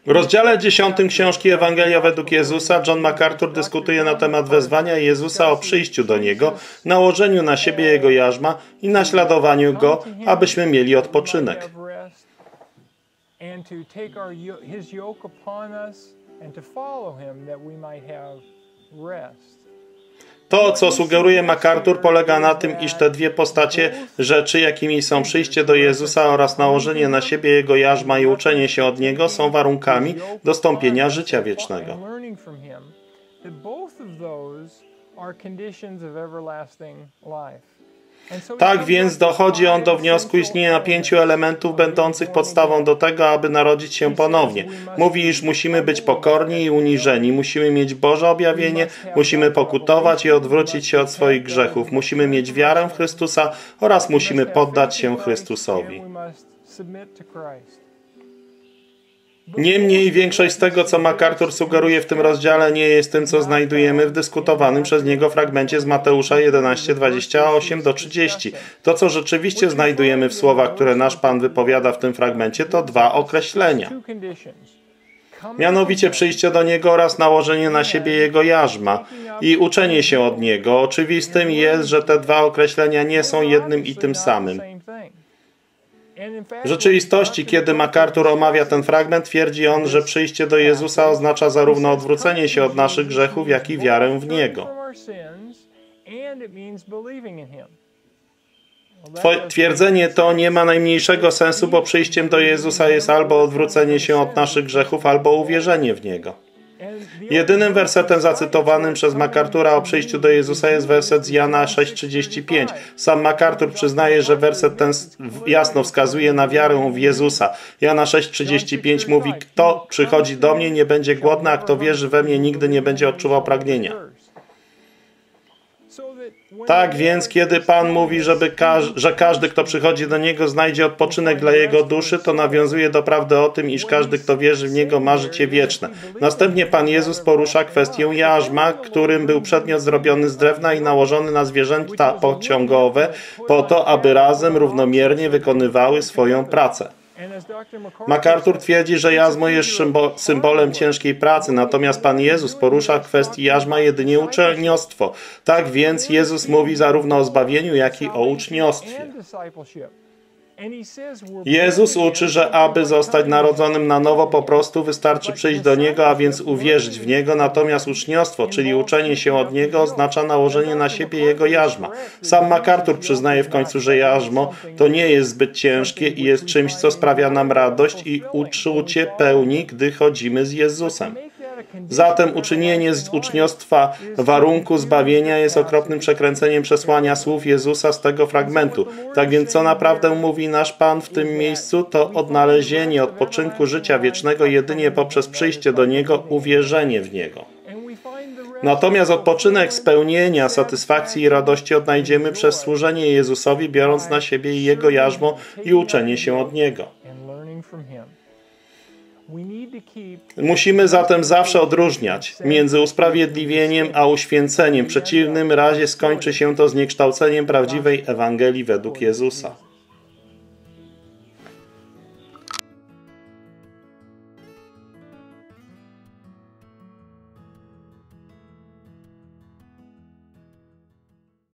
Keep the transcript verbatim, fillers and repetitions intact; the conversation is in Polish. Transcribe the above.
W rozdziale dziesiątym książki Ewangelia według Jezusa John MacArthur dyskutuje na temat wezwania Jezusa o przyjściu do Niego, nałożeniu na siebie Jego jarzma i naśladowaniu Go, abyśmy mieli odpoczynek. To, co sugeruje MacArthur, polega na tym, iż te dwie postacie rzeczy, jakimi są przyjście do Jezusa oraz nałożenie na siebie Jego jarzma i uczenie się od Niego, są warunkami dostąpienia życia wiecznego. Tak więc dochodzi on do wniosku istnienia pięciu elementów będących podstawą do tego, aby narodzić się ponownie. Mówi, iż musimy być pokorni i uniżeni, musimy mieć Boże objawienie, musimy pokutować i odwrócić się od swoich grzechów, musimy mieć wiarę w Chrystusa oraz musimy poddać się Chrystusowi. Niemniej większość z tego, co MacArthur sugeruje w tym rozdziale, nie jest tym, co znajdujemy w dyskutowanym przez niego fragmencie z Mateusza jedenaście, dwadzieścia osiem do trzydziestu. To, co rzeczywiście znajdujemy w słowach, które nasz Pan wypowiada w tym fragmencie, to dwa określenia. Mianowicie przyjście do Niego oraz nałożenie na siebie Jego jarzma i uczenie się od Niego. Oczywistym jest, że te dwa określenia nie są jednym i tym samym. W rzeczywistości, kiedy MacArthur omawia ten fragment, twierdzi on, że przyjście do Jezusa oznacza zarówno odwrócenie się od naszych grzechów, jak i wiarę w Niego. Twierdzenie to nie ma najmniejszego sensu, bo przyjściem do Jezusa jest albo odwrócenie się od naszych grzechów, albo uwierzenie w Niego. Jedynym wersetem zacytowanym przez MacArthura o przyjściu do Jezusa jest werset z Jana sześć trzydzieści pięć. Sam MacArthur przyznaje, że werset ten jasno wskazuje na wiarę w Jezusa. Jana sześć trzydzieści pięć mówi: kto przychodzi do mnie, nie będzie głodny, a kto wierzy we mnie, nigdy nie będzie odczuwał pragnienia. Tak więc, kiedy Pan mówi, żeby każ że każdy, kto przychodzi do Niego, znajdzie odpoczynek dla jego duszy, to nawiązuje do prawdy o tym, iż każdy, kto wierzy w Niego, ma życie wieczne. Następnie Pan Jezus porusza kwestię jarzma, którym był przedmiot zrobiony z drewna i nałożony na zwierzęta pociągowe, po to, aby razem równomiernie wykonywały swoją pracę. MacArthur twierdzi, że jarzmo jest symbolem ciężkiej pracy, natomiast Pan Jezus porusza w kwestii jarzma jedynie uczniostwo. Tak więc Jezus mówi zarówno o zbawieniu, jak i o uczniostwie. Jezus uczy, że aby zostać narodzonym na nowo, po prostu wystarczy przyjść do Niego, a więc uwierzyć w Niego, natomiast uczniostwo, czyli uczenie się od Niego, oznacza nałożenie na siebie Jego jarzma. Sam MacArthur przyznaje w końcu, że jarzmo to nie jest zbyt ciężkie i jest czymś, co sprawia nam radość i uczucie pełni, gdy chodzimy z Jezusem. Zatem uczynienie z uczniostwa warunku zbawienia jest okropnym przekręceniem przesłania słów Jezusa z tego fragmentu. Tak więc co naprawdę mówi nasz Pan w tym miejscu, to odnalezienie odpoczynku życia wiecznego jedynie poprzez przyjście do Niego, uwierzenie w Niego. Natomiast odpoczynek spełnienia, satysfakcji i radości odnajdziemy przez służenie Jezusowi, biorąc na siebie Jego jarzmo i uczenie się od Niego. Musimy zatem zawsze odróżniać między usprawiedliwieniem a uświęceniem. W przeciwnym razie skończy się to zniekształceniem prawdziwej Ewangelii według Jezusa.